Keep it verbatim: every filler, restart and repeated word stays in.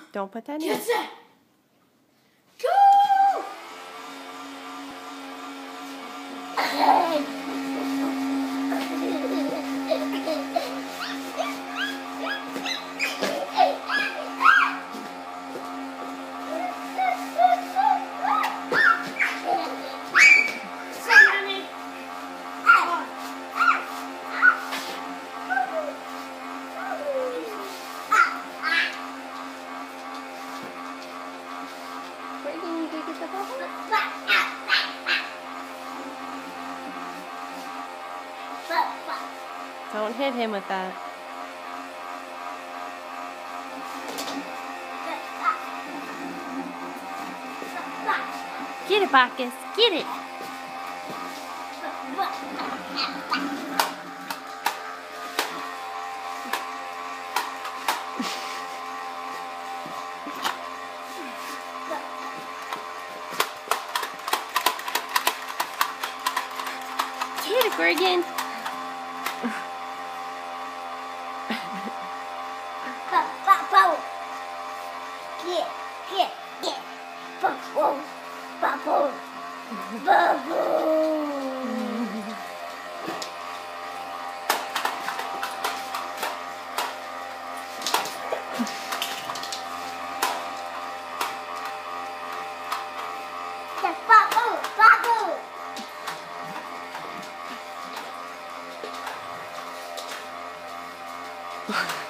Don't put that in. Get set. Go! Where are you going to go get the bubble? Don't hit him with that. Get it, Bacchus. Get it. Get it, Gorgon. Get, get, get. Bubble, bubble, bubble. The bubble, bubble.